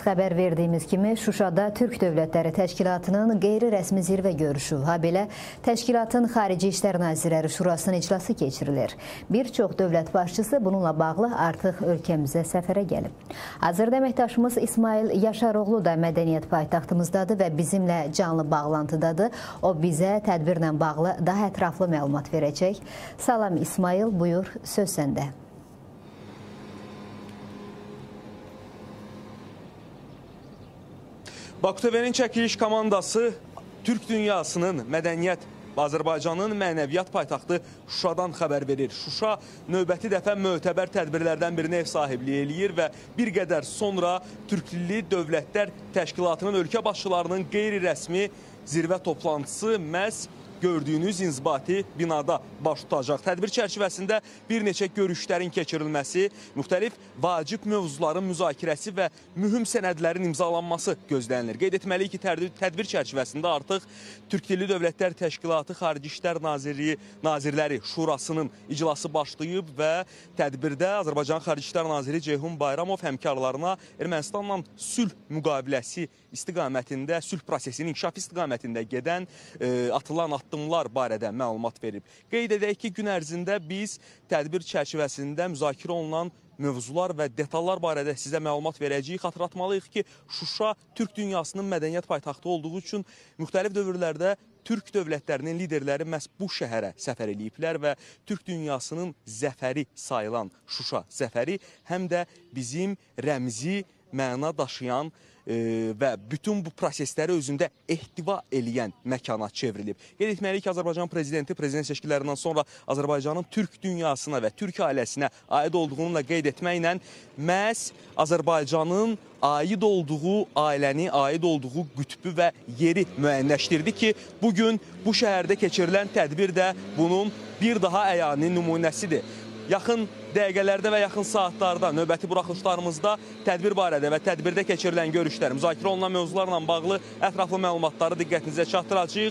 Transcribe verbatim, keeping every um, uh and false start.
Xəbər verdiyimiz kimi Şuşada Türk Dövlətləri Təşkilatının qeyri-rəsmi zirvə görüşü, habelə təşkilatın Xarici İşlər Nazirləri Şurasının iclası keçirilir. Bir çox dövlət başçısı bununla bağlı artıq ölkəmizə səfərə gəlib. Hazırda əməkdaşımız İsmail Yaşaroğlu da mədəniyyət paytaxtımızdadır və bizimlə canlı bağlantıdadır. O bizə tədbirlə bağlı daha ətraflı məlumat verəcək. Salam İsmail, buyur, söz səndə. Baku T V-nin çəkiliş komandası Türk dünyasının mədəniyyət, Azərbaycanın mənəviyyat paytaxtı Şuşadan xəbər verir. Şuşa növbəti dəfə mötəbər tədbirlərdən birinə ev sahibliyi eləyir və bir qədər sonra Türklü Dövlətlər Təşkilatının ölkə başçılarının qeyri-rəsmi zirvə toplantısı məhz gördüyünüz inzibati binada baş tutacaq. Tədbir çərçivəsində bir neçə görüşlərin keçirilməsi, müxtəlif vacib mövzuların müzakirəsi və mühüm sənədlərin imzalanması gözlənilir. Qeyd etməliyik ki, tədbir çərçivəsində artıq Türk Dilli Dövlətlər Təşkilatı Xarici İşlər Nazirliyi Nazirləri Şurasının iclası başlayıb və tədbirdə Azərbaycan Xarici İşlər Naziri Ceyhun Bayramov həmkarlarına Ermənistanla sülh müqaviləsi istiqamətində, sülh prosesinin inkişaf istiqamətində gedən e, atılan addımlar barədə məlumat verib. Qeyd edək ki, gün ərzində biz tədbir çərçivəsində müzakirə olunan mövzular və detallar barədə sizə məlumat verəcəyik. Xatırlatmalıyıq ki, Şuşa Türk dünyasının mədəniyyət paytaxtı olduğu üçün müxtəlif dövrlərdə Türk dövlətlərinin liderləri məhz bu şəhərə səfər ediblər və Türk dünyasının zəfəri sayılan Şuşa zəfəri həm də bizim rəmzi məna daşıyan e, və bütün bu prosesləri özündə ehtiva eləyən məkana çevrilib. Qeyd etməliyik ki, Azərbaycan prezidenti prezident seçkilərindən sonra Azərbaycanın Türk dünyasına və Türk ailəsinə aid olduğunu da qeyd etməklə məhz Azərbaycanın aid olduğu ailəni, aid olduğu qütbü və yeri müəyyənləşdirdi ki, bugün bu şəhərdə keçirilən tədbir də bunun bir daha əyani nümunəsidir. Yaxın dəqiqələrdə və yaxın saatlarda növbəti buraxılışlarımızda tədbir barədə və tədbirdə keçirilən görüşlər, müzakirə olunan mövzularla bağlı ətraflı məlumatları diqqətinizə çatdıracağıq.